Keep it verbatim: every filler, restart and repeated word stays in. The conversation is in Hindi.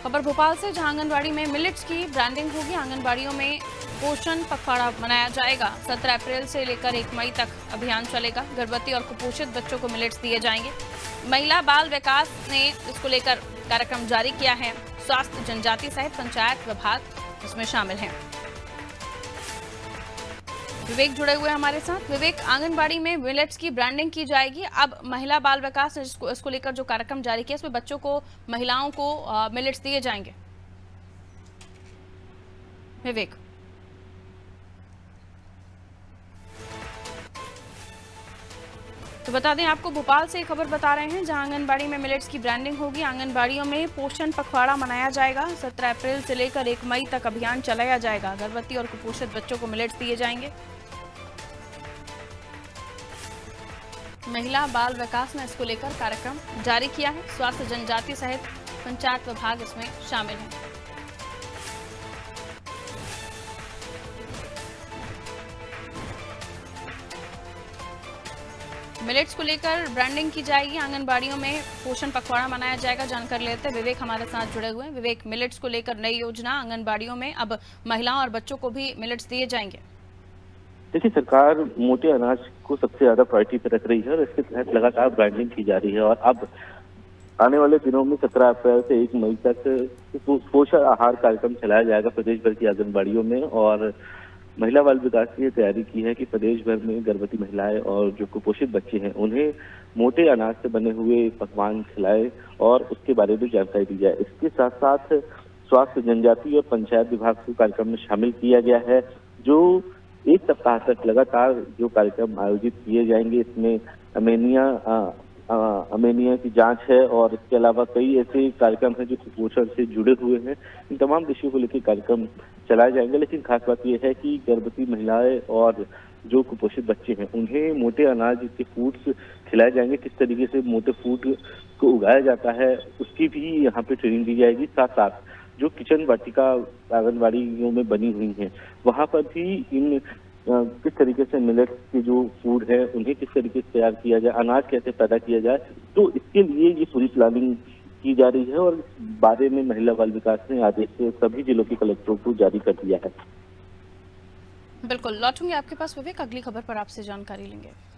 खबर भोपाल से, जहां आंगनबाड़ी में मिलेट्स की ब्रांडिंग होगी। आंगनबाड़ियों में पोषण पखवाड़ा मनाया जाएगा। सत्रह अप्रैल से लेकर एक मई तक अभियान चलेगा। गर्भवती और कुपोषित बच्चों को मिलेट्स दिए जाएंगे। महिला बाल विकास ने इसको लेकर कार्यक्रम जारी किया है। स्वास्थ्य, जनजाति सहित पंचायत विभाग इसमें शामिल हैं। विवेक जुड़े हुए हमारे साथ। विवेक, आंगनबाड़ी में मिलेट्स की ब्रांडिंग की जाएगी। अब महिला बाल विकास ने इसको, इसको लेकर जो कार्यक्रम जारी किया, इसमें बच्चों को, महिलाओं को मिलेट्स दिए जाएंगे। विवेक, तो बता दें आपको, भोपाल से खबर बता रहे हैं, जहां आंगनबाड़ी में मिलेट्स की ब्रांडिंग होगी। आंगनबाड़ियों में पोषण पखवाड़ा मनाया जाएगा। सत्रह अप्रैल से लेकर एक मई तक अभियान चलाया जाएगा। गर्भवती और कुपोषित बच्चों को मिलेट्स दिए जाएंगे। महिला बाल विकास ने इसको लेकर कार्यक्रम जारी किया है। स्वास्थ्य, जनजाति सहित पंचायत विभाग इसमें शामिल है। मिलेट्स को लेकर ब्रांडिंग की जाएगी। आंगनबाड़ियों में पोषण पखवाड़ा मनाया जाएगा। जानकारी लेते हैं, विवेक हमारे साथ जुड़े हुए हैं। विवेक, मिलेट्स को लेकर नई योजना, आंगनबाड़ियों में अब महिलाओं और बच्चों को भी मिलेट्स दिए जाएंगे। देखिए, सरकार मोटे अनाज को सबसे ज्यादा प्रायोरिटी पे रख रही है और इसके तहत लगातार ब्रांडिंग की जा रही है। और अब आने वाले दिनों में सत्रह अप्रैल से एक मई तक पोषण आहार कार्यक्रम चलाया जाएगा प्रदेश भर की आंगनबाड़ियों में। और महिला बाल विकास ने तैयारी की है कि प्रदेश भर में गर्भवती महिलाएं और जो कुपोषित बच्चे हैं उन्हें मोटे अनाज से बने हुए पकवान खिलाए और उसके बारे में जानकारी दी जाए। इसके साथ साथ स्वास्थ्य, जनजाति और पंचायत विभाग को कार्यक्रम में शामिल किया गया है। जो एक सप्ताह तक लगातार जो कार्यक्रम आयोजित किए जाएंगे, इसमें अमेनिया अमेनिया की जांच है और इसके अलावा कई ऐसे कार्यक्रम हैं जो कुपोषण से जुड़े हुए हैं। इन तमाम विषयों को लेकर कार्यक्रम चलाए जाएंगे। लेकिन खास बात यह है कि गर्भवती महिलाएं और जो कुपोषित बच्चे हैं उन्हें मोटे अनाज के फूड्स खिलाए जाएंगे। किस तरीके से मोटे फूड को उगाया जाता है उसकी भी यहाँ पे ट्रेनिंग दी जाएगी। साथ साथ जो किचन वाटिका आंगनबाड़ियों में बनी हुई है वहां पर भी इन किस तरीके से मिलेट्स के जो फूड है उन्हें किस तरीके से तैयार किया जाए, अनाज कैसे पैदा किया जाए, तो इसके लिए ये पूरी प्लानिंग की जा रही है। और इस बारे में महिला बाल विकास ने आदेश सभी जिलों के कलेक्टरों को जारी कर दिया है। बिल्कुल, लौटूंगे आपके पास विवेक, अगली खबर पर आपसे जानकारी लेंगे।